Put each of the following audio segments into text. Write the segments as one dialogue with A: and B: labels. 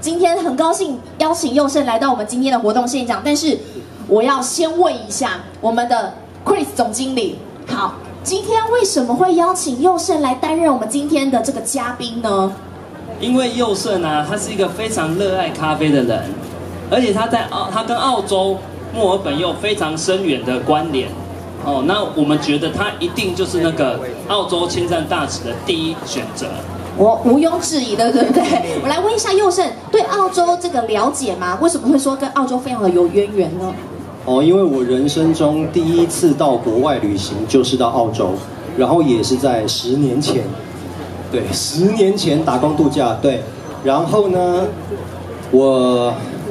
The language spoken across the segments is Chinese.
A: 今天很高兴邀请佑胜来到我们今天的活动现场，但是我要先问一下我们的 Chris 总经理，好，今天为什么会邀请佑胜来担任我们今天的这个嘉宾呢？
B: 因为佑胜啊，他是一个非常热爱咖啡的人，而且他跟澳洲墨尔本又有非常深远的关联。哦，那我们觉得他一定就是那个澳洲亲善大使的第一选择。
A: 我毋庸置疑的，对不对？我来问一下佑胜，对澳洲这个了解吗？为什么会说跟澳洲非常的有渊源呢？
C: 哦，因为我人生中第一次到国外旅行就是到澳洲，然后也是在10年前，对，10年前打工度假，对，然后呢，我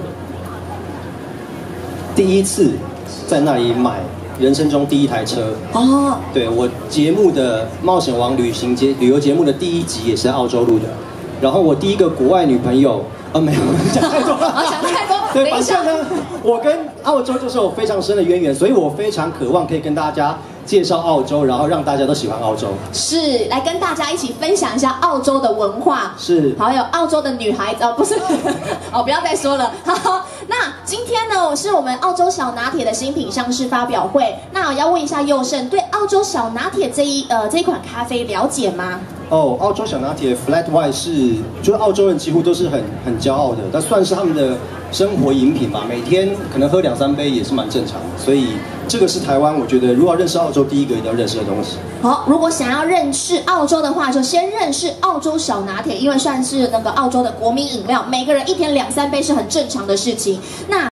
C: 第一次在那里买人生中第一台车哦，对，我节目的《冒险王旅游节目的第1集也是在澳洲录的，然后我第一个国外女朋友没有讲太多，
A: 讲太多，
C: 对，反正呢，我跟澳洲就是有非常深的渊源，所以我非常渴望可以跟大家介绍澳洲，然后让大家都喜欢澳洲。是，
A: 来跟大家一起分享一下澳洲的文化，
C: 是，
A: 还有澳洲的女孩子哦，不是，哦，不要再说了。好，那今天呢，是我们澳洲小拿铁的新品上市发表会。那我要问一下佑胜，对澳洲小拿铁这一款咖啡了解吗？
C: 哦，澳洲小拿铁 Flat White 就是澳洲人几乎都是很骄傲的，但算是他们的生活饮品吧，每天可能喝2、3杯也是蛮正常的，所以这个是台湾我觉得如果要认识澳洲第一个一定要认识的东西。
A: 好，如果想要认识澳洲的话，就先认识澳洲小拿铁，因为算是那个澳洲的国民饮料，每个人一天2、3杯是很正常的事情。那